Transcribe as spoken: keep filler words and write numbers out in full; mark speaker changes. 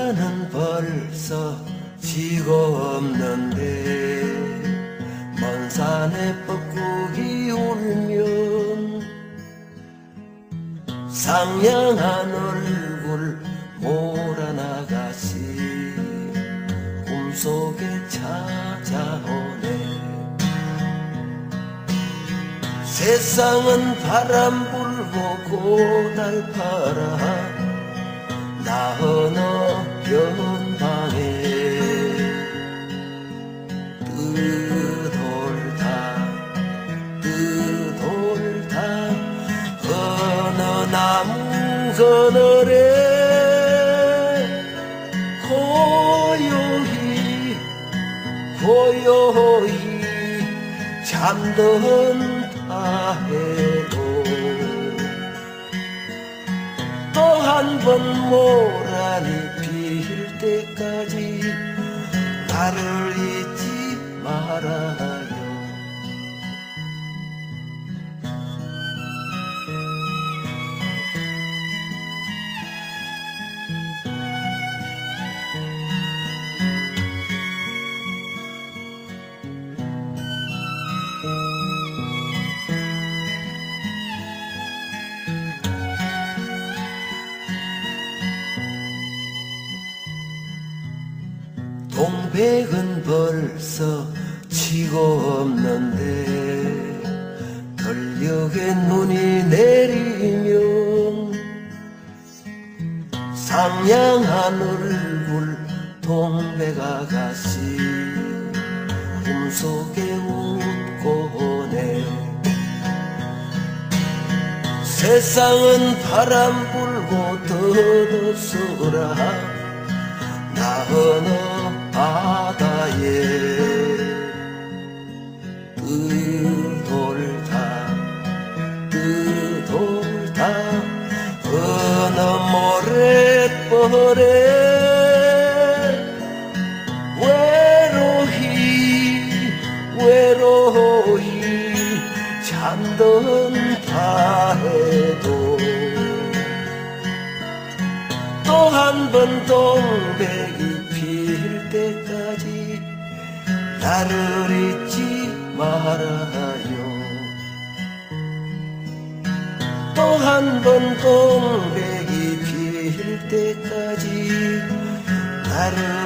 Speaker 1: 세상은 벌써 지고 없는데 먼 산에 뻐꾸기 울면 상냥한 얼굴 몰아나가시 꿈속에 찾아오네. 세상은 바람 불고 고달파라 나 어느 변방에 뜨돌다 뜨돌다 어느 나무 그늘에 고요히 고요히 잠든다 해도 또 한 번 모란이 필 때까지 나를 잊지 말아요. 동백은 벌써 지고 없는데 들녘에 눈이 내리면 상냥한 얼굴 동백아가씨 꿈속에 웃고 오네. 세상은 바람 불고 떠들어서라 나 어느 바다에 뜨돌다 뜨돌다 어느 모래벌에 외로이 외로이 잠든다 해도 또 한 번 동백이 필 때까지 나를 잊지 말아요. 또 한 번 동백이 필 때까지 나를